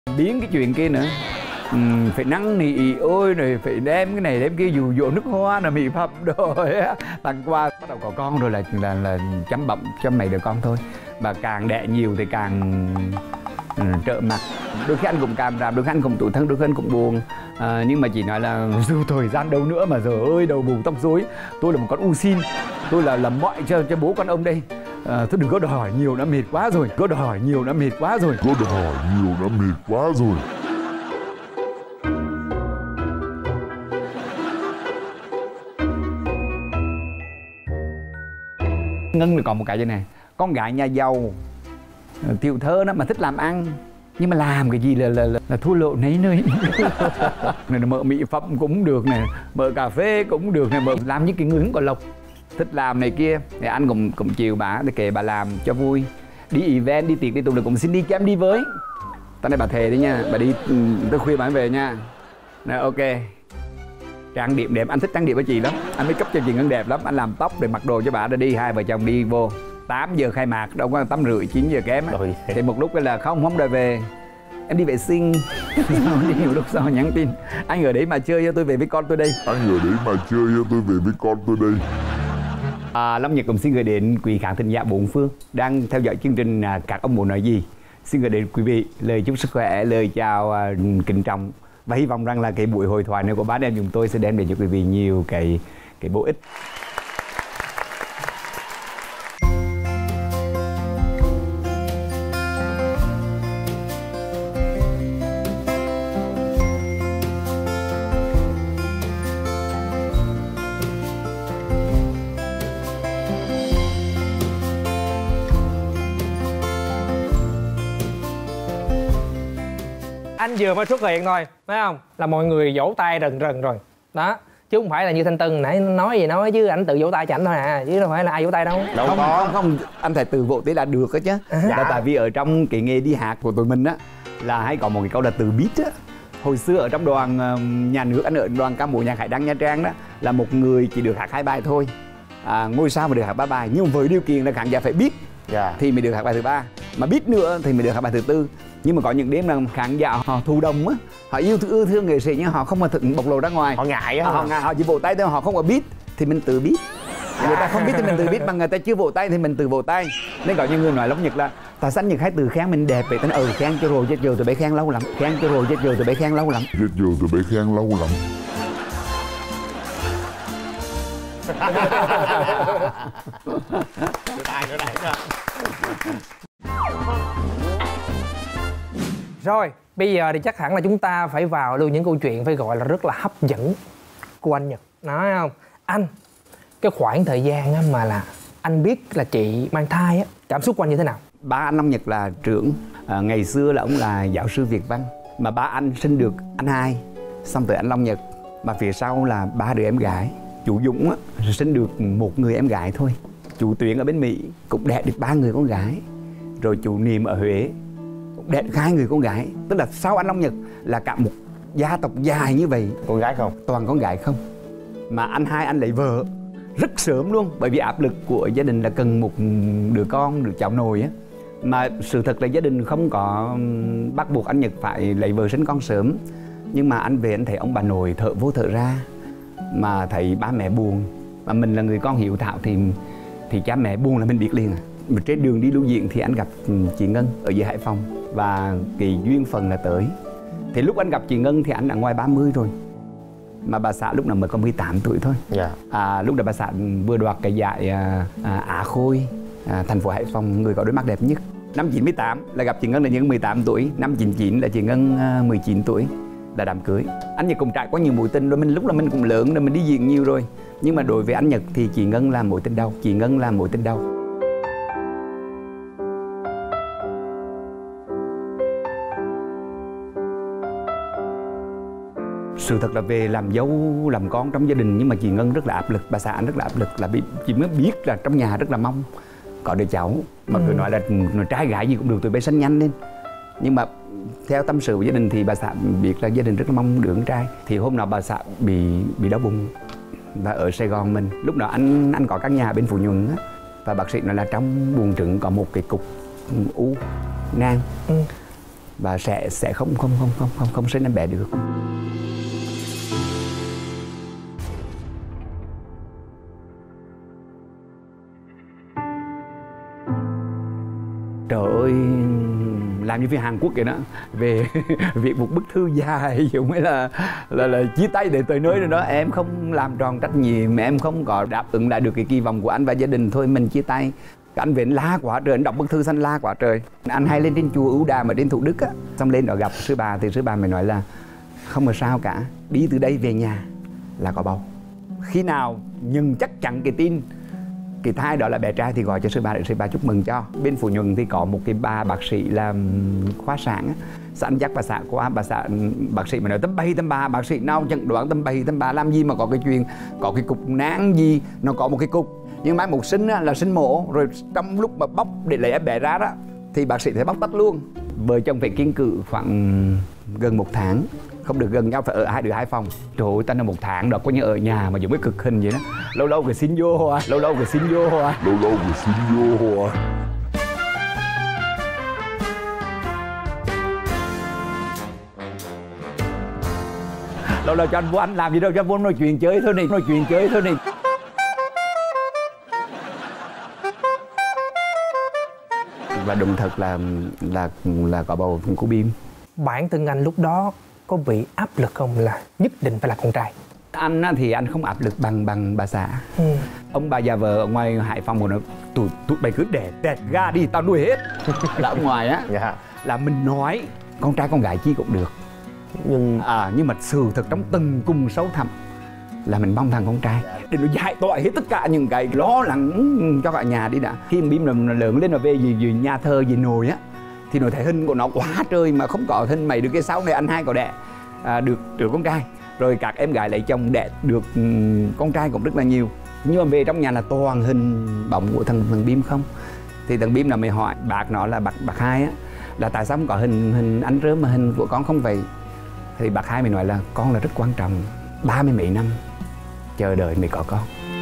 biến cái chuyện kia nữa. Phải năn nỉ ôi rồi phải đem cái này đem kia dụ dỗ nước hoa là mỹ phẩm rồi tặng quà. Bắt đầu có con rồi là chăm bẩm cho mày đứa con thôi. Và càng đẻ nhiều thì càng trợ mặt. Đôi khi anh cũng cảm rạp, đôi khi anh cũng tủi thân, đôi khi anh cũng buồn. Nhưng mà chỉ nói là dù thời gian đâu nữa mà giờ ơi đầu bù tóc rối. Tôi là một con u xin, tôi là làm mọi cho bố con ông đây. Thôi đừng có đòi hỏi nhiều, đã mệt quá rồi. Có đòi hỏi nhiều đã mệt quá rồi. Có đòi hỏi nhiều đã mệt quá rồi. Ngân thì còn một cái như này. Con gái nhà giàu, tiểu thơ đó mà thích làm ăn, nhưng mà làm cái gì là thua lỗ nấy nơi. Này mở mỹ phẩm cũng được này, mở cà phê cũng được này, mở làm những cái người không có lộc, thích làm này kia. Thì anh cũng chiều bà, để kể bà làm cho vui. Đi event, đi tiệc, đi tùng là cũng xin đi cho em đi với. Tao này bà thề đấy nha, bà đi tới khuya bà về nha. Này ok. Trang điểm đẹp, anh thích trang điểm với chị lắm. Anh make up cho chị Ngân đẹp lắm. Anh làm tóc để mặc đồ cho bà để đi, hai vợ chồng đi vô 8 giờ khai mạc, đâu có 8 rưỡi 9 giờ kém á. Thì một lúc là không đòi về. Em đi vệ sinh. Đi nhiều lúc sau nhắn tin. Anh ở đấy mà chơi cho tôi về với con tôi đây. Anh ở đấy mà chơi cho tôi về với con tôi đây. Long Nhật cũng xin gửi đến quý khán thính giả bốn phương đang theo dõi chương trình Các Ông Muốn Nói Gì. Xin gửi đến quý vị lời chúc sức khỏe, lời chào kính trọng. Và hy vọng rằng là cái buổi hội thoại này của bác em chúng tôi sẽ đem đến cho quý vị nhiều cái bổ ích. Anh vừa mới xuất hiện thôi, phải không? Là mọi người vỗ tay rần rần rồi. Đó, chứ không phải là như Thanh Tân nãy nói gì nói chứ anh tự vỗ tay cho ảnh thôi à, chứ đâu phải là ai vỗ tay đâu. Không, anh phải tự vỗ tay là được đó chứ. Dạ. Tại vì ở trong cái nghề đi hát của tụi mình á là hay có một cái câu là từ beat á. Hồi xưa ở trong đoàn nhà nước, anh ở đoàn ca múa nhạc Hải Đăng Nha Trang đó, là một người chỉ được hát 2 bài thôi. Ngôi sao mà được hát 3 bài, nhưng với điều kiện là khán giả phải biết thì mới được hát bài thứ 3, mà biết nữa thì mới được hát bài thứ 4. Nhưng mà có những đêm là khán giả họ thụ động á, họ yêu thương nghệ sĩ nhưng họ không mà thực bộc lộ ra ngoài, họ ngại á, họ chỉ vỗ tay thôi, họ không có biết thì mình tự biết. Người ta không biết thì mình tự biết, mà người ta chưa vỗ tay thì mình tự vỗ tay. Nên có những người nói Long Nhật là tại sao Nhật hay từ khen mình đẹp vậy? Tên khen cho rồi chết giờ tụi bé khen lâu lắm, khen cho rồi chết giờ tụi bé khen lâu lắm, chết giờ tụi bé khen lâu lắm. Rồi, bây giờ thì chắc hẳn là chúng ta phải vào luôn những câu chuyện phải gọi là rất là hấp dẫn của anh Nhật. Nói không? Anh, cái khoảng thời gian á mà là anh biết là chị mang thai á, cảm xúc của anh như thế nào? Ba anh Long Nhật là trưởng, ngày xưa là ông là giáo sư Việt văn. Mà ba anh sinh được anh hai, xong tới anh Long Nhật. Mà phía sau là 3 đứa em gái. Chú Dũng á, sinh được 1 người em gái thôi. Chú Tuyến ở bên Mỹ cũng đẻ được 3 người con gái. Rồi chú Niệm ở Huế cũng đẻ được 2 người con gái. Tức là sau anh Long Nhật là cả một gia tộc dài như vậy. Con gái không? Toàn con gái không. Mà anh hai anh lấy vợ rất sớm luôn, bởi vì áp lực của gia đình là cần một đứa con, đứa cháu nội á. Mà sự thật là gia đình không có bắt buộc anh Nhật phải lấy vợ sinh con sớm. Nhưng mà anh về anh thấy ông bà nội thở vô thở ra, mà thấy ba mẹ buồn, mà mình là người con hiếu thảo thì cha mẹ buồn là mình biết liền. Trên đường đi lưu diễn thì anh gặp chị Ngân ở dưới Hải Phòng, và cái duyên phận là tới. Thì lúc anh gặp chị Ngân thì anh đã ngoài 30 rồi, mà bà xã lúc nào mới có 18 tuổi thôi. Lúc đó bà xã vừa đoạt cái giải Á Khôi thành phố Hải Phòng người có đôi mắt đẹp nhất. Năm 98 là gặp chị Ngân là những 18 tuổi, năm 99 là chị Ngân 19 tuổi là đám cưới. Anh Nhật cũng trải qua nhiều mối tình rồi, lúc là mình cũng lớn rồi, mình đi diễn nhiều rồi. Nhưng mà đối với anh Nhật thì chị Ngân là mối tình đầu, chị Ngân là mối tình đầu. Sự thật là về làm dâu, làm con trong gia đình, nhưng mà chị Ngân rất là áp lực, bà xã anh rất là áp lực, là chị mới biết là trong nhà rất là mong có đứa cháu. Mà cứ nói là trai gái gì cũng được, tụi bé sinh nhanh lên. Nhưng mà theo tâm sự của gia đình thì bà xã biết là gia đình rất là mong đứa con trai. Thì hôm nào bà xã bị đau bụng và ở Sài Gòn mình. Lúc đó anh có căn nhà bên Phú Nhuận á, và bác sĩ nói là trong buồng trứng có một cái cục u nang. và sẽ không sinh em bé được. Trời ơi, làm như phim Hàn Quốc vậy đó, về việc một bức thư dài giống như là chia tay để tới nơi rồi đó. Em không làm tròn trách nhiệm, em không có đáp ứng lại được cái kỳ vọng của anh và gia đình, thôi mình chia tay. Anh về anh la quá trời, anh đọc bức thư xanh la quá trời. Anh hay lên trên chùa Ưu Đàm ở trên Thủ Đức á, xong lên đó gặp sư bà thì sư bà mới nói là không có sao cả, đi từ đây về nhà là có bầu. Khi nào nhưng chắc chắn cái tin cái thai đó là bé trai thì gọi cho sư bà để sư bà chúc mừng cho. Bên Phú Nhuận thì có một cái bà bác sĩ làm khoa sản á, sẵn dắt bà xã qua, bác sĩ mà nói tấm bay tấm bà, bác sĩ nào chẩn đoán tấm bay tấm bà, làm gì mà có cái chuyện có cái cục nang gì, nó có một cái cục. Nhưng mai một sinh á, là sinh mổ rồi trong lúc mà bóc để lấy em bé ra đó thì bác sĩ phải bóc tách luôn. Vợ chồng phải kiêng cự khoảng gần 1 tháng, không được gần nhau, phải ở hai đứa 2 phòng. Trời ơi, ta là 1 tháng đó có như ở nhà mà giống cái cực hình vậy đó. Lâu lâu cái xin vô hoa, lâu lâu cái xin vô hoa, Lâu lâu thì xin vô hoa. lâu lâu cho anh vô, anh làm gì đâu, cho anh vô nói chuyện chơi thôi này, nói chuyện chơi thôi này. Và đúng thật là có bầu của Bim. Bản thân anh lúc đó có bị áp lực không là nhất định phải là con trai? Anh thì anh không áp lực bằng bà xã. Ông bà già vợ ở ngoài Hải Phòng của nó tụi bay cứ đẻ tẹt ga đi tao nuôi hết. Là ông ngoài á, là mình nói con trai con gái chi cũng được, nhưng mà sự thật trong từng cung sâu thẳm là mình mong thằng con trai để nó giải tỏa hết tất cả những cái lo lắng cho cả nhà đi đã. Khi Bim nó lớn lên, nó về gì nhà thơ gì nồi á thì nó thấy hình của nó quá trời mà không có hình mày được. Cái sau này anh hai có đẻ được con trai, rồi các em gái lấy chồng đẻ được con trai cũng rất là nhiều, nhưng mà về trong nhà là toàn hình bóng của thằng Bim không. Thì thằng Bim là mày hỏi bác nó là bác hai á, là tại sao không có hình anh Rơm mà hình của con không vậy. Thì bác hai mình nói là con là rất quan trọng, 30 mấy năm chờ đợi mới có con.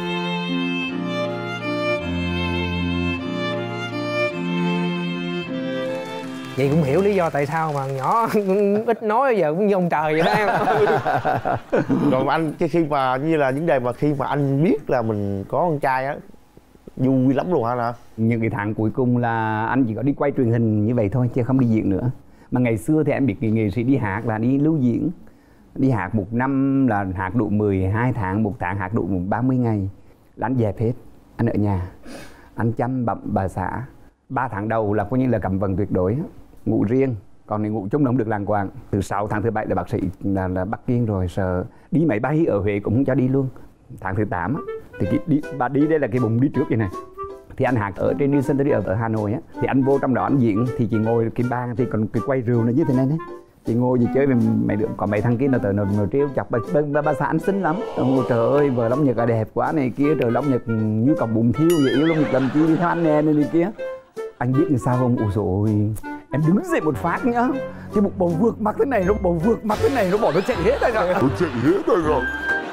Vậy cũng hiểu lý do tại sao mà nhỏ ít nói giờ cũng như ông trời vậy đó em. Rồi mà anh, cái khi mà như là vấn đề mà khi mà anh biết là mình có con trai á, vui lắm luôn hả? Những cái tháng cuối cùng là anh chỉ có đi quay truyền hình như vậy thôi chứ không đi diễn nữa. Mà ngày xưa thì em biết cái nghệ sĩ đi hát là đi lưu diễn, đi hát 1 năm là hát đủ 12 tháng, 1 tháng hát đủ 30 ngày là anh dẹp hết, anh ở nhà, anh chăm bẩm bà xã. 3 tháng đầu là coi như là cấm vận tuyệt đối, ngủ riêng, còn này ngủ chung nó không được làng quàng. Từ 6 tháng thứ 7 là bác sĩ là bắt kiêng rồi, sợ đi máy bay ở Huế cũng không cho đi luôn. Tháng thứ 8 thì bà đi đây là cái bụng đi trước vậy này. Thì anh hát ở trên New Century ở Hà Nội á, thì anh vô trong đó anh diễn thì chị ngồi cái bàn thì còn cái quay rượu nó như thế này đấy. Chị ngồi gì chơi với mấy đứa, còn mấy thằng kia nó tới nó trêu chọc bà xã anh xinh lắm. Ôi trời ơi, vợ Long Nhật là đẹp quá này kia, trời Long Nhật như còng bụng thiêu vậy, yêu Long Nhật làm chi đi theo anh nè này kia. Anh biết làm sao không? Ôi dồi ôi, em đứng dậy một phát nhá, cái bụng bầu vượt mặt thế này, nó bầu vượt mặt thế này, nó bỏ nó chạy hết rồi. Nó chạy hết rồi.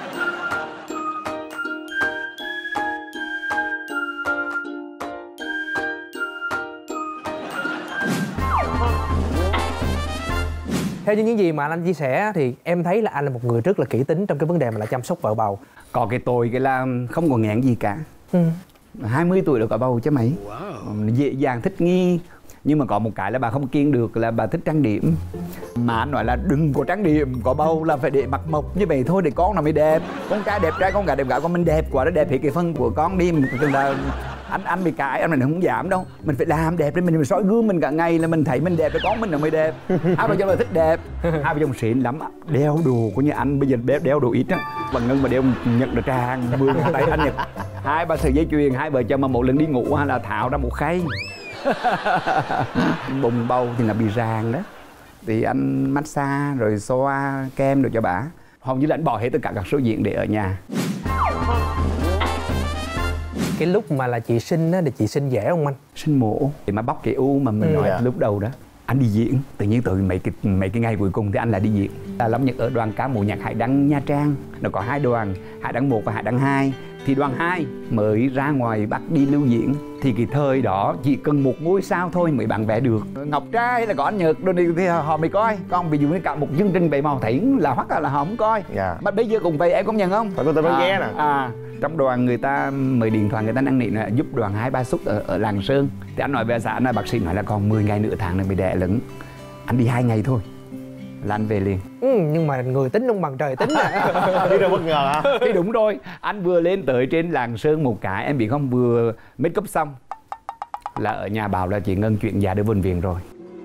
Theo như những gì mà anh chia sẻ thì em thấy là anh là một người rất là kỹ tính trong cái vấn đề mà là chăm sóc vợ bầu. Có cái tôi cái là không có nghẹn gì cả. 20 tuổi đã có bầu chứ mấy. Dễ dàng thích nghi. Nhưng mà có một cái là bà không kiêng được là bà thích trang điểm. Mà anh nói là đừng có trang điểm, có bầu là phải để mặt mộc như vậy thôi để con nó mới đẹp. Con trai đẹp trai, con gái đẹp gái, con mình đẹp quá nó đẹp thì cái phân của con đi. Là anh bị cãi, anh mình không giảm đâu. Mình phải làm đẹp để mình soi gương mình cả ngày là mình thấy mình đẹp, con mình là mới đẹp. Hai vợ chồng là thích đẹp, hai vợ chồng xịn lắm, đeo đồ của như anh bây giờ đeo đồ ít á, bằng Ngân mà đeo nhận được tràng 10 ngón tay anh Nhật. 2-3 sợi dây chuyền, hai vợ chồng mà một lần đi ngủ hay là tháo ra một khay. Bùng bầu thì là bị ràng đó, thì anh massage rồi xoa kem được cho bà. Hầu như là anh bỏ hết tất cả các số diện để ở nhà. Cái lúc mà là chị sinh á thì chị sinh dễ không anh? Sinh mổ thì mà bóc cái u mà mình nói lúc đầu đó. Anh đi diễn, tự nhiên từ mấy cái ngày cuối cùng thì anh lại đi diễn. Long Nhật ở đoàn ca mối nhạc Hải Đăng Nha Trang. Nó có 2 đoàn, Hải Đăng 1 và Hải Đăng 2. thì đoàn 2 mới ra ngoài Bắc đi lưu diễn. Thì cái thời đó chỉ cần một ngôi sao thôi mới bán vé được. Ngọc Trai hay là có anh Nhật đồ này thì họ mới coi. Còn ví dụ như cả một chương trình bảy màu thấy là hoặc là họ không coi. Mà bây giờ cũng vậy, em công nhận không? Phải có tên nói ghé nè. Trong đoàn người ta mời điện thoại, người ta năn nỉ là giúp đoàn 2-3 suất ở Lạng Sơn. Thì anh nói về xã, anh bác sĩ nói là còn 10 ngày nửa tháng nữa mới đẻ lớn. Anh đi 2 ngày thôi là anh về liền. Nhưng mà người tính không bằng trời tính nè. Đi đâu bất ngờ hả? Thì đúng rồi, anh vừa lên tới trên Lạng Sơn một cái, em biết không, vừa make up xong là ở nhà bảo là chị Ngân chuyện già đưa bệnh viện rồi.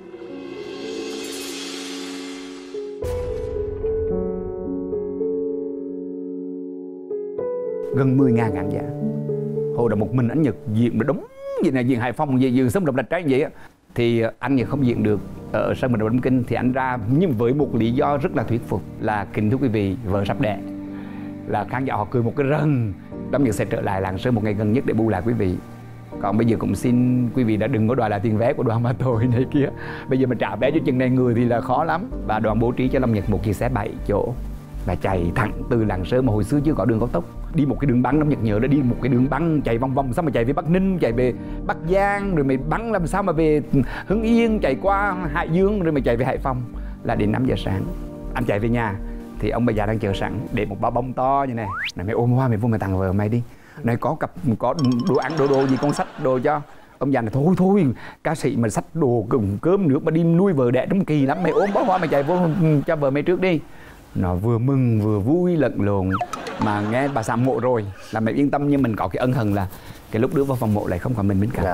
Gần 10.000 khán giả. Hồi đó một mình anh Nhật diễn mà đúng vậy này, diễn Hải Phòng, diễn Sông Độc Lạch Trái vậy á. Thì anh Nhật không diễn được ở sân vận động Đông Kinh thì anh ra, nhưng với một lý do rất là thuyết phục là kính thưa quý vị, vợ sắp đẻ. Là khán giả họ cười một cái rần. Đông Nhật sẽ trở lại Lạng Sơn một ngày gần nhất để bù lại quý vị. Còn bây giờ cũng xin quý vị đã đừng có đòi lại tiền vé của đoàn mà thôi này kia. Bây giờ mà trả vé cho chừng này người thì là khó lắm. Và đoàn bố trí cho Lâm Nhật một chiếc xe 7 chỗ và chạy thẳng từ Lạng Sơn, mà hồi xưa chưa có đường cao tốc, đi một cái đường băng. Lâm Nhật nhớ đã đi một cái đường băng chạy vòng vòng, xong mà chạy về Bắc Ninh, chạy về Bắc Giang, rồi mày băng làm sao mà về Hưng Yên, chạy qua Hải Dương, rồi mày chạy về Hải Phòng. Là đến 5 giờ sáng anh chạy về nhà thì ông bà già đang chờ sẵn để một bao bông to như này. Này mày ôm hoa mày vô mày tặng vợ mày đi. Này có đồ ăn đồ gì con xách đồ cho. Ông già này thôi ca sĩ mà xách đồ cơm nước mà đi nuôi vợ đẻ trong kỳ lắm, mày ôm bó hoa mày chạy vô cho vợ mày trước đi. Nó vừa mừng vừa vui lẫn lộn. Mà nghe bà xã mộ rồi là mày yên tâm, nhưng mình có cái ân hận là cái lúc đưa vào phòng mộ lại không còn mình bên cạnh.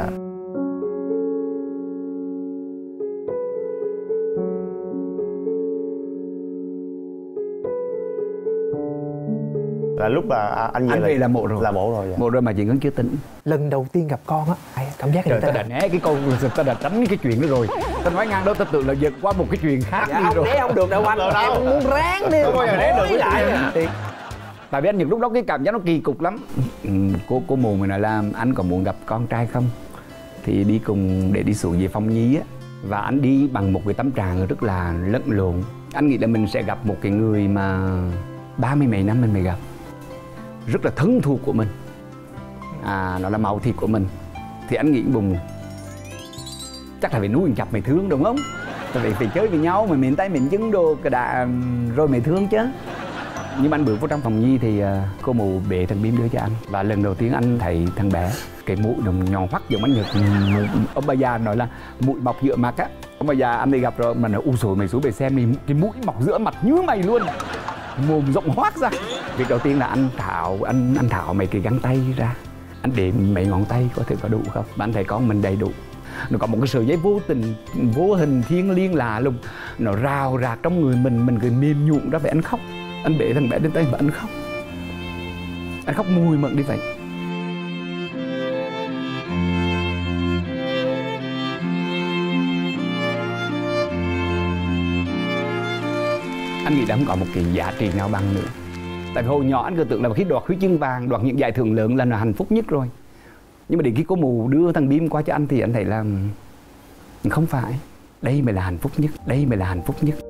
Là lúc là anh về là mộ rồi. Là mộ rồi. Mộ rồi mà chị vẫn chưa tỉnh. Lần đầu tiên gặp con á, cảm giác trời, ta đã né cái câu, ta đã tránh cái chuyện đó rồi. Ta nói ngang đó, ta tự là giật qua một cái chuyện khác đi rồi. Né không được đâu anh, em muốn ráng đi. Không bao giờ né được với lại. Tại vì anh Nhật lúc đó cái cảm giác nó kỳ cục lắm. Cô mù mình nói là anh có muốn gặp con trai không? Thì đi cùng để đi xuống về Phong Nhi á. Và anh đi bằng một cái tâm trạng rất là lẫn lộn. Anh nghĩ là mình sẽ gặp một cái người mà 30 mấy năm mình mới gặp, rất là thân thuộc của mình, nó là máu thịt của mình. Thì anh nghĩ bùng chắc là phải nuôi chập mày thương đúng không? Phải chơi với nhau, mày miệng tay miệng chân đồ cái đã rồi mày thương chứ. Nhưng mà anh bước vào trong phòng Nhi thì cô mù bể thằng Bím đưa cho anh. Và lần đầu tiên anh thấy thằng bé cái mũi nó nhọn hoắt giống anh Nhật. Ông bà già nói là mũi mọc giữa mặt á. Ông bà già anh đi gặp rồi mà nói ui rồi mày xuống về xem đi, cái mũi mọc giữa mặt như mày luôn, mồm rộng hoác ra. Việc đầu tiên là anh thảo mấy cái găng tay ra, anh đếm mấy ngón tay có thể có đủ không. Mà anh thấy con mình đầy đủ. Nó có một cái sợi dây vô tình, vô hình thiêng liêng lạ lùng, nó rào rạc trong người mình cười mềm nhũn ra. Vậy anh khóc, anh bể thằng bé đến tay và anh khóc mùi mẫn đi vậy. Anh nghĩ là không có một cái giá trị nào bằng nữa. Tại vì hồi nhỏ anh cứ tưởng là khi đoạt huy chương vàng, đoạt những giải thưởng lớn là hạnh phúc nhất rồi. Nhưng mà đến khi cô mù đưa thằng Bím qua cho anh thì anh thấy là không phải. Đây mới là hạnh phúc nhất, đây mới là hạnh phúc nhất.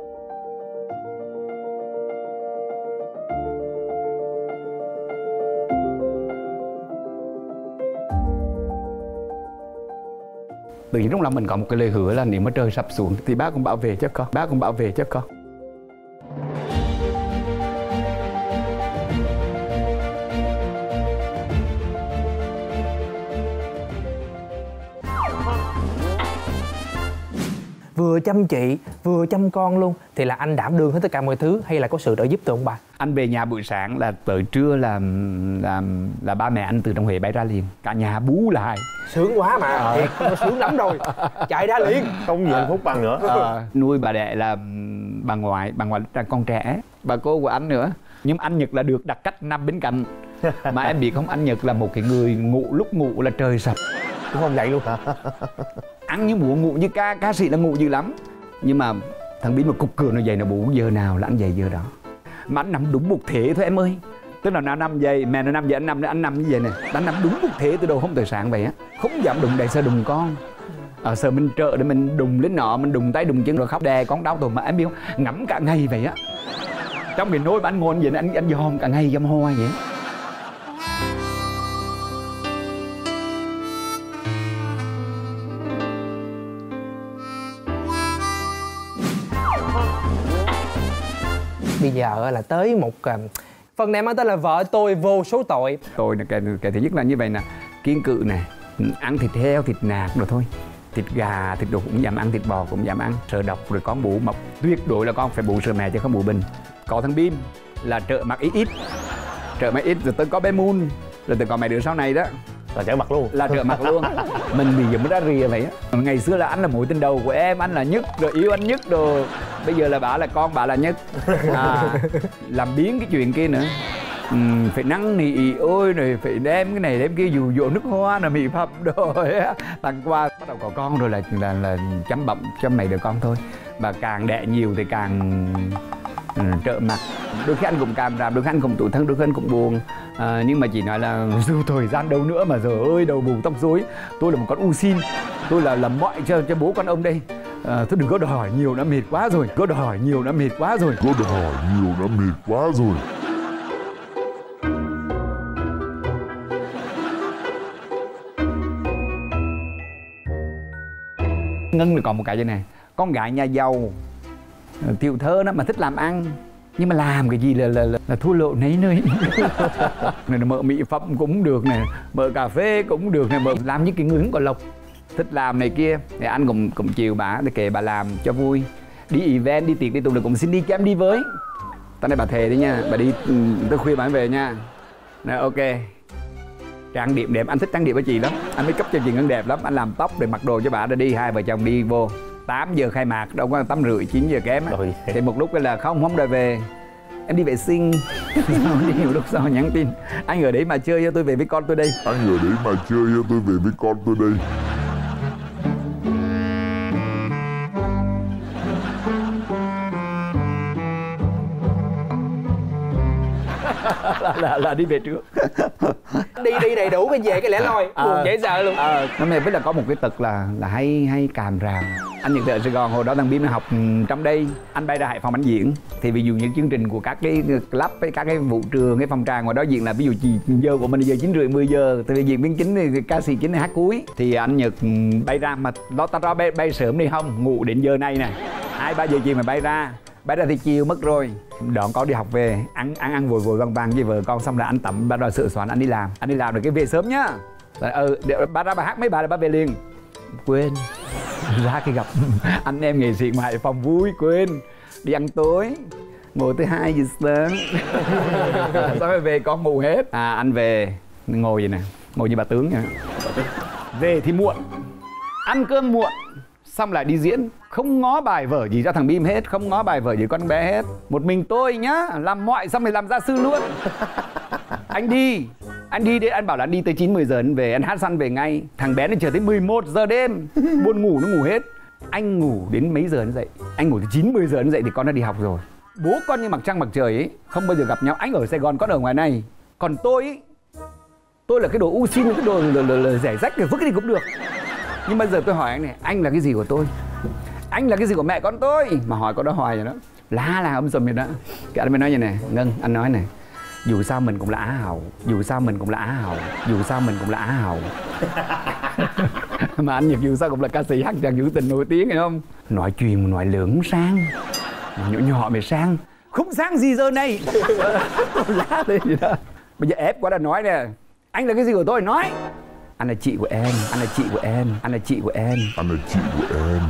Tự nhiên trong lòng mình có một cái lời hứa là nếu mà trời sập xuống thì bác cũng bảo vệ cho con, bác cũng bảo vệ cho con. Vừa chăm chị, vừa chăm con luôn thì là anh đảm đương hết tất cả mọi thứ hay là có sự trợ giúp từ ông bà? Anh về nhà buổi sáng là tới trưa là ba mẹ anh từ trong Huế bay ra liền, cả nhà bú lại. Sướng quá mà, thiệt, nó sướng lắm rồi, chạy ra liền. Không gì hạnh phúc bằng nữa. Nuôi bà đẻ là bà ngoại là con trẻ, bà cô của anh nữa. Nhưng anh Nhật là được đặt cách nằm bên cạnh. Mà em biết không, anh Nhật là một cái người lúc ngủ là trời sập. Cũng không dậy luôn hả? Ăn như bố, ngủ như ca sĩ là ngủ dữ lắm. Nhưng mà thằng Bím mà cục cửa nó dậy nó bú giờ nào là anh dậy giờ đó. Mà anh nằm đúng một thế thôi em ơi. Tức là nó nằm dậy, mẹ nó nằm dậy, anh nằm như vậy nè. Anh nằm đúng một thế từ đầu hôm tới sáng vậy á. Không dám đụng đậy sợ đụng con. Sợ mình trợ để mình đụng lên nọ, mình đụng tay đụng chân rồi khóc đè con đau rồi. Mà em biết không, ngắm cả ngày vậy á. Trong cái nôi mà anh ngồi vậy anh dòm cả ngày dòm hoa vậy. bây giờ là tới một phần này mang tên là Vợ Tôi Vô Số Tội. Tôi là cái thứ nhất là như vậy nè, kiêng cự này, ăn thịt heo, thịt nạc rồi thôi, thịt gà, thịt đồ cũng dám ăn, thịt bò cũng dám ăn. Sợ độc rồi con bú mập, tuyệt đối là con phải bú sữa mẹ chứ không bú bình. Có thằng Bim là trợ mặt ít, trợ mặt ít rồi tới có bé Moon, rồi tới có mấy đứa sau này đó là trở mặt luôn, là trợ mặt luôn. Mình bị giống ra rìa vậy á. Ngày xưa là anh là mối tình đầu của em, anh là Nhất rồi yêu anh Nhất rồi, bây giờ là bà là con bà là Nhất. Làm biến cái chuyện kia nữa. Phải năn nỉ ôi rồi phải đem cái này đem kia, dù dỗ nước hoa là mỹ phẩm rồi tặng quà. Bắt đầu có con rồi là chăm bẩm cho mấy đứa con thôi. Và càng đẻ nhiều thì càng trợ mặt. Đôi khi anh cũng cảm rạp, đôi khi anh cũng tủi thân, đôi khi anh cũng buồn. Nhưng mà chỉ nói là dù thời gian đâu nữa mà giờ ơi đầu bù tóc rối. Tôi là một con u xin, tôi là làm mọi cho bố con ông đây. Thôi đừng có đòi hỏi nhiều, đã mệt quá rồi. Có đòi hỏi nhiều đã mệt quá rồi. Có đòi hỏi nhiều đã mệt quá rồi. Ngân là còn một cái như này, con gái nhà giàu tiểu thơ đó mà thích làm ăn, nhưng mà làm cái gì là thua lỗ nấy nơi. Này mở mỹ phẩm cũng được này, mở cà phê cũng được này, mở làm những cái người không có lộc, thích làm này kia. Thì anh cũng chiều bà, để kể bà làm cho vui, đi event, đi tiệc, đi tùng là cũng xin đi cho em đi với. Tao này bà thề đấy nha, bà đi tới khuya bà về nha. Này ok, trang điểm đẹp, anh thích trang điểm với chị lắm, anh make up cho chị Ngân đẹp lắm, anh làm tóc để mặc đồ cho bà, để đi hai vợ chồng đi vô 8 giờ khai mạc, đâu có 8 rưỡi 9 giờ kém á. Thì một lúc là không đòi về, em đi vệ sinh. Đi nhiều lúc sau nhắn tin, anh ở đấy mà chơi cho tôi về với con tôi đây. Anh ở đấy mà chơi cho tôi về với con tôi đây. là đi về trước. đi đầy đủ cái về cái lẻ loi buồn dễ sợ luôn. Nó mẹ biết là có một cái tật là hay càm ràm. Anh nhận ở Sài Gòn hồi đó thằng Bim nó học trong đây, anh bay ra Hải Phòng anh diễn. Thì ví dụ những chương trình của các cái club với các cái vụ trường, cái phong trào ngoài đó diễn là ví dụ giờ của mình giờ 9 rưỡi 10 giờ thì diễn viên chính thì ca sĩ chính hát cuối. Thì anh Nhật bay ra mà nó tao ra bay sớm đi không, ngủ đến giờ này nè, 2-3 giờ chiều mà bay ra thì chiều mất rồi. Đón con đi học về, ăn vội vàng với vợ con xong là anh tắm, bắt đầu sửa soạn anh đi làm được cái về sớm nhá. Bà ra bà hát mấy bà là bà về liền. Quên ra cái gặp anh em nghệ sĩ ngoài Hải Phòng vui, quên đi ăn tối, ngồi tới 2 giờ sáng. Xong rồi về con ngủ hết. Anh về ngồi vậy nè, ngồi như bà tướng vậy. Về thì muộn, ăn cơm muộn, xong lại đi diễn, không ngó bài vở gì cho thằng Bim hết, không ngó bài vở gì con bé hết. Một mình tôi nhá, làm mọi xong rồi làm gia sư luôn. Anh đi đấy, anh bảo là anh đi tới 9-10 giờ anh về, anh hát xong về ngay. Thằng bé nó chờ tới 11 giờ đêm, buồn ngủ nó ngủ hết. Anh ngủ đến mấy giờ nó dậy, anh ngủ tới 9-10 giờ nó dậy thì con đã đi học rồi. Bố con như mặt trăng mặt trời ấy, không bao giờ gặp nhau. Anh ở Sài Gòn, con ở ngoài này. Còn tôi ấy, tôi là cái đồ u xin, cái đồ rẻ rách thì vứt đi cũng được. Nhưng bây giờ tôi hỏi anh này, anh là cái gì của tôi? Anh là cái gì của mẹ con tôi? Mà hỏi con đó hoài rồi đó, là âm sùm vậy đó. Cái anh mới nói như này, Ngân, anh nói này, dù sao mình cũng là Á hậu, dù sao mình cũng là Á hậu, dù sao mình cũng là Á hậu. Mà anh Nhật dù sao cũng là ca sĩ hát chàng trữ tình nổi tiếng, hiểu không? Nói chuyện mà nói lớn sang, nhỏ mày sang, không sang gì giờ này. Lá lên gì đó. Bây giờ ép quá đã nói nè, anh là cái gì của tôi? Nói anh là chị của em, anh là chị của em, anh là chị của em, anh là chị của em.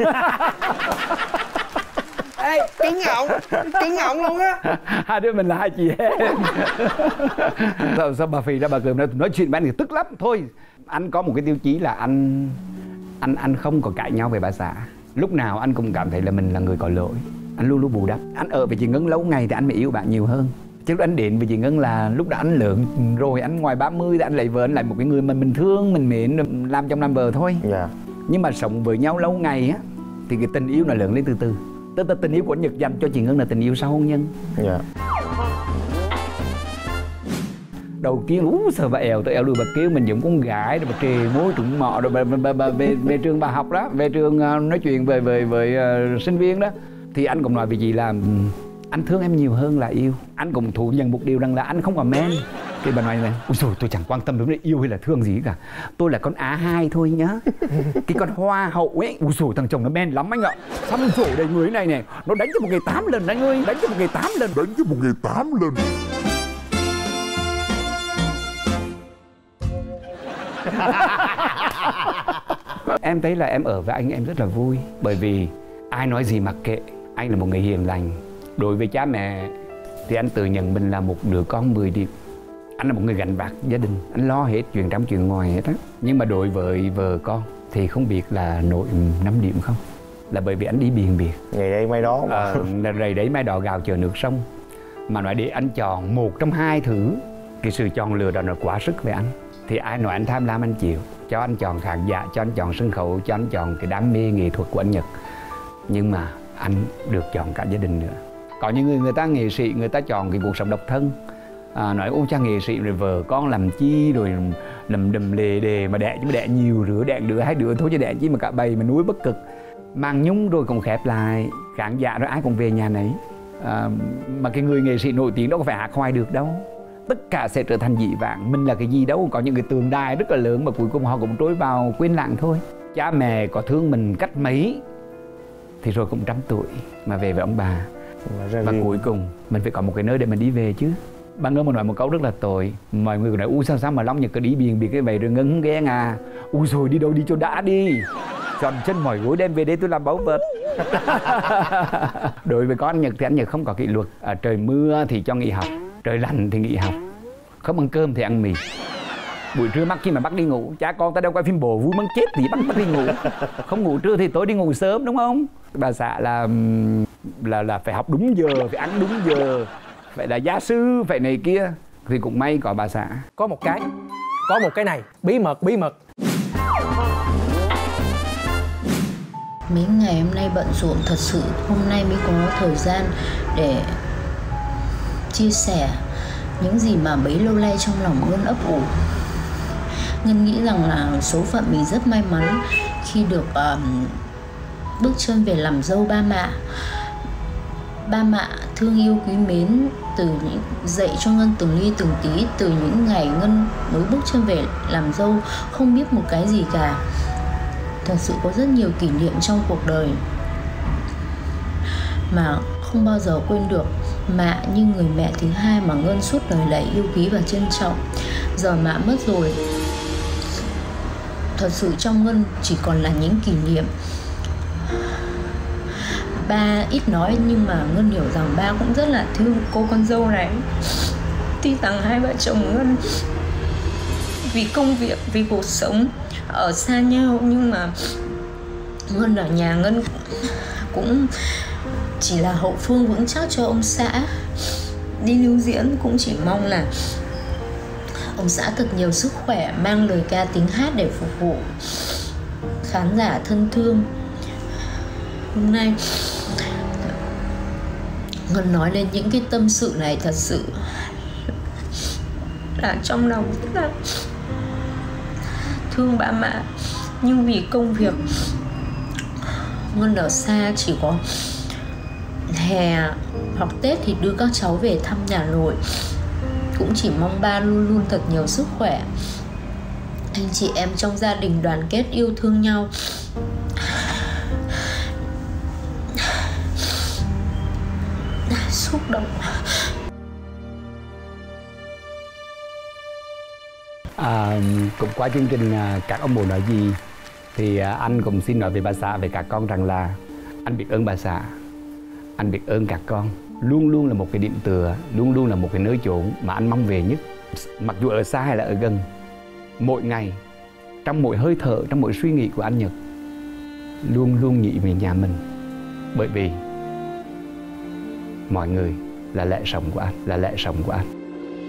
Ê, tiếng ngọng luôn á. Hai đứa mình là hai chị em. Sao bà Phi ra bà cười nói chuyện với anh thì tức lắm. Thôi anh có một cái tiêu chí là anh không có cãi nhau về bà xã. Lúc nào anh cũng cảm thấy là mình là người có lỗi, anh luôn luôn bù đắp. Anh ở với chị Ngân lâu ngày thì anh mới yêu bạn nhiều hơn. Chứ lúc anh đến với chị Ngân là lúc đó anh lớn rồi, anh ngoài 30 thì anh lấy vợ, anh lại một cái người mà mình thương, mình mến, làm trong làm vợ thôi. Nhưng mà sống với nhau lâu ngày á thì cái tình yêu nó lớn lên từ từ. Tức là tình yêu của anh Nhật dành cho chị Ngân là tình yêu sau hôn nhân. Đầu tiên sợ bà èo, tôi èo đuôi bà kêu mình giống con gái, rồi bà trề môi trụng mọ, rồi bà về trường bà học đó, về trường nói chuyện về sinh viên đó. Thì anh cũng nói với chị là anh thương em nhiều hơn là yêu. Anh cũng thú nhận một điều rằng là anh không có men. Cái bà nói này, ôi dồi tôi chẳng quan tâm đến yêu hay là thương gì cả. Tôi là con Á2 thôi nhá. Cái con hoa hậu ấy, ôi dồi thằng chồng nó men lắm anh ạ. Xăm rổ đầy người này này, nó đánh cho một ngày 8 lần anh ơi, đánh cho một ngày 8 lần. Đánh cho một ngày 8 lần. Em thấy là em ở với anh em rất là vui. Bởi vì ai nói gì mặc kệ, anh là một người hiền lành. Đối với cha mẹ thì anh tự nhận mình là một đứa con 10 điểm. Anh là một người gánh vác gia đình, anh lo hết chuyện trong chuyện ngoài hết á. Nhưng mà đối với vợ con thì không biết là nổi 5 điểm không. Là bởi vì anh đi biển biệt. Ngày đây mai đó mà. Là rầy đấy mai đỏ gạo chờ nước sông. Mà nói để anh chọn một trong hai thứ, cái sự chọn lựa đó nó quá sức với anh. Thì ai nói anh tham lam anh chịu. Cho anh chọn khán giả, cho anh chọn sân khấu, cho anh chọn cái đam mê nghệ thuật của anh Nhật. Nhưng mà anh được chọn cả gia đình nữa. Có những người ta nghệ sĩ, người ta chọn cái cuộc sống độc thân. Nói ô cha nghệ sĩ rồi vợ con làm chi rồi lầm đầm lề đề mà đẻ chứ mà đẻ nhiều rửa đẻ đứa 2 đứa thôi chứ đẻ chi mà cả bầy mà nuôi bất cực. Mang nhung rồi cũng khép lại, khán giả rồi ai cũng về nhà nấy. Mà cái người nghệ sĩ nổi tiếng đâu có phải hát hoài được đâu. Tất cả sẽ trở thành dị vãng. Mình là cái gì đâu, có những cái tượng đài rất là lớn mà cuối cùng họ cũng trôi vào quên lãng thôi. Cha mẹ có thương mình cách mấy thì rồi cũng 100 tuổi mà về với ông bà. Và cuối cùng mình phải có một cái nơi để mình đi về chứ. Ban ngơ mà nói một câu rất là tội. Mọi người nói sao mà Long Nhật cứ đi biển biệt cái vậy rồi ngưng ghé à. Ui rồi đi đâu đi cho đã đi. Chọn chân mỏi gối đem về đây tôi làm báu vật. Đối với con anh Nhật thì anh Nhật không có kỷ luật. Trời mưa thì cho nghỉ học, trời lạnh thì nghỉ học, không ăn cơm thì ăn mì. Buổi trưa mắc khi mà bắt đi ngủ, cha con ta đâu quay phim bồ vui muốn chết thì bắt đi ngủ. Không ngủ trưa thì tối đi ngủ sớm đúng không? Bà xã là phải học đúng giờ, phải ăn đúng giờ, phải là gia sư, phải này kia. Thì cũng may có bà xã. Có một cái này bí mật. Mấy ngày hôm nay bận rộn thật sự, hôm nay mới có thời gian để chia sẻ những gì mà bấy lâu nay trong lòng Ngân ấp ủ. Ngân nghĩ rằng là số phận mình rất may mắn khi được bước chân về làm dâu ba mạ. Ba mạ thương yêu quý mến từ những dạy cho Ngân từng ly từng tí, từ những ngày Ngân mới bước chân về làm dâu không biết một cái gì cả. Thật sự có rất nhiều kỷ niệm trong cuộc đời mà không bao giờ quên được. Mạ như người mẹ thứ hai mà Ngân suốt đời lại yêu quý và trân trọng. Giờ Mạ mất rồi, thật sự trong Ngân chỉ còn là những kỷ niệm. Ba ít nói nhưng mà Ngân hiểu rằng ba cũng rất là thương cô con dâu này. Tuy rằng hai vợ chồng Ngân vì công việc, vì cuộc sống ở xa nhau, nhưng mà Ngân ở nhà Ngân cũng chỉ là hậu phương vững chắc cho ông xã. Đi lưu diễn cũng chỉ mong là ông xã thật nhiều sức khỏe, mang lời ca tiếng hát để phục vụ khán giả thân thương. Hôm nay Ngân nói lên những cái tâm sự này thật sự là trong lòng rất là thương ba mẹ. Nhưng vì công việc Ngân ở xa, chỉ có hè hoặc Tết thì đưa các cháu về thăm nhà nội. Cũng chỉ mong ba luôn luôn thật nhiều sức khỏe, anh chị em trong gia đình đoàn kết yêu thương nhau. Xúc động. Cũng qua chương trình Các Ông Bố Nói Gì thì anh cũng xin nói về bà xã, về các con rằng là anh biết ơn bà xã, anh biết ơn các con. Luôn luôn là một cái điểm tựa, luôn luôn là một cái nơi chốn mà anh mong về nhất. Mặc dù ở xa hay là ở gần, mỗi ngày, trong mỗi hơi thở, trong mỗi suy nghĩ của anh Nhật luôn luôn nghĩ về nhà mình. Bởi vì mọi người là lẽ sống của anh, là lẽ sống của anh.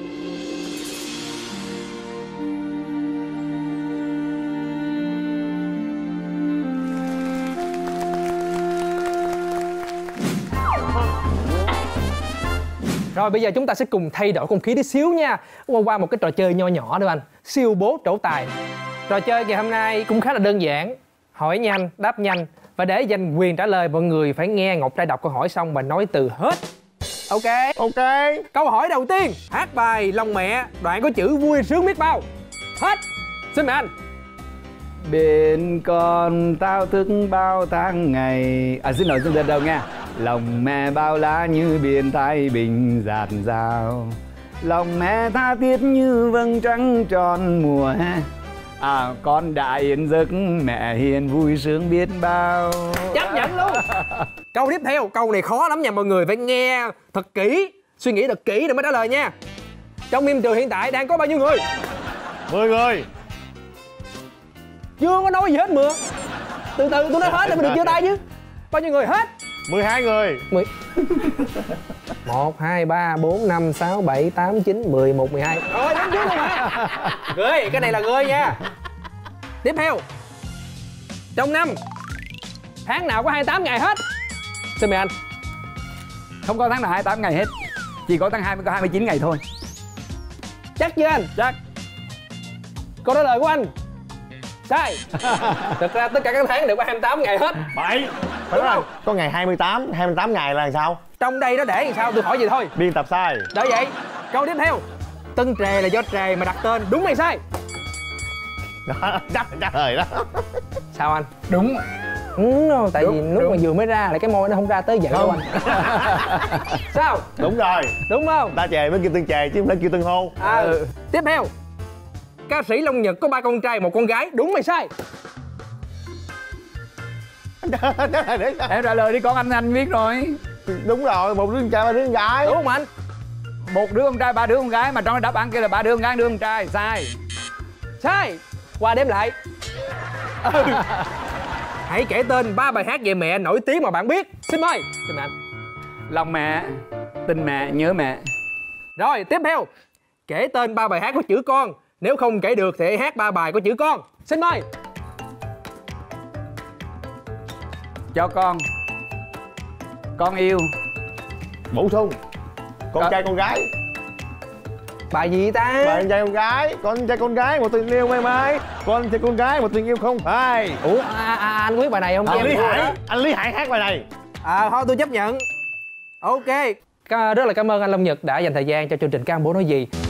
Rồi bây giờ chúng ta sẽ cùng thay đổi không khí tí xíu nha. Qua một cái trò chơi nho nhỏ đâu anh. Siêu bố trổ tài. Trò chơi ngày hôm nay cũng khá là đơn giản. Hỏi nhanh, đáp nhanh. Và để giành quyền trả lời, mọi người phải nghe Ngọc Trai đọc câu hỏi xong và nói từ hết Ok. Ok. Câu hỏi đầu tiên, hát bài Lòng Mẹ, đoạn có chữ vui sướng biết bao. Hết. Xin mời anh. Bên con tao thức bao tháng ngày. Xin lỗi, từ đầu nha. Lòng mẹ bao la như biển thái bình dạt dào. Lòng mẹ tha thiết như vầng trăng tròn mùa hè. Con đã yên giấc mẹ hiền vui sướng biết bao. Chấp nhận luôn. Câu tiếp theo, câu này khó lắm nha, mọi người phải nghe thật kỹ, suy nghĩ thật kỹ để mới trả lời nha. Trong phim trường hiện tại đang có bao nhiêu người? 10 người. Chưa có nói gì hết mưa. Từ từ tôi nói hết để mình được chưa tay chứ. Bao nhiêu người hết? 12 người. 1, 2, 3, 4, 5, 6, 7, 8, 9, 10, 11, 12. Rồi đến trước luôn hả? Gơi, cái này là gơi nha. Tiếp theo, trong năm tháng nào có 28 ngày hết? Xin mời anh. Không có tháng nào 28 ngày hết. Chỉ có tháng 20 có 29 ngày thôi. Chắc chưa anh? Chắc. Câu trả lời của anh sai. Thực ra tất cả các tháng đều có 28 ngày hết. Bậy. Phải không? Có ngày 28 ngày là làm sao? Trong đây nó để làm sao, tôi hỏi gì thôi. Biên tập sai. Đợi vậy. Câu tiếp theo, Tân Trề là do Trề mà đặt tên, đúng hay sai? Đó, chắc trả lời đó. Sao anh? Đúng. Đúng rồi, tại vì lúc mà vừa mới ra là cái môi nó không ra tới vậy đâu anh. Sao? Đúng rồi. Đúng không? Ta chề mới kêu Tân Chề chứ không phải kêu Tân Hô. Tiếp theo, ca sĩ Long Nhật có 3 con trai 1 con gái, đúng hay sai? Em trả lời đi con, anh biết rồi. Đúng rồi, 1 đứa con trai 3 đứa con gái. Đúng không anh? 1 đứa con trai 3 đứa con gái, mà trong đáp án kia là 3 đứa con gái 1 đứa con trai. Sai. Sai. Qua đếm lại. Hãy kể tên 3 bài hát về mẹ nổi tiếng mà bạn biết. Xin mời. Xin mời anh. Lòng mẹ, tình mẹ, nhớ mẹ. Rồi, tiếp theo, kể tên 3 bài hát có chữ con. Nếu không kể được thì hãy hát 3 bài có chữ con. Xin mời. Cho con yêu. Bổ sung. Con trai con gái. Bài gì ta? Bài con trai con gái. Con trai con gái một tình yêu mãi mãi. Con trai con gái một tình yêu không phai. Ủa anh biết bài này không? Anh Lý Hải hát bài này. Thôi tôi chấp nhận. Ok. Rất là cảm ơn anh Long Nhật đã dành thời gian cho chương trình Các Anh Bố Nói Gì.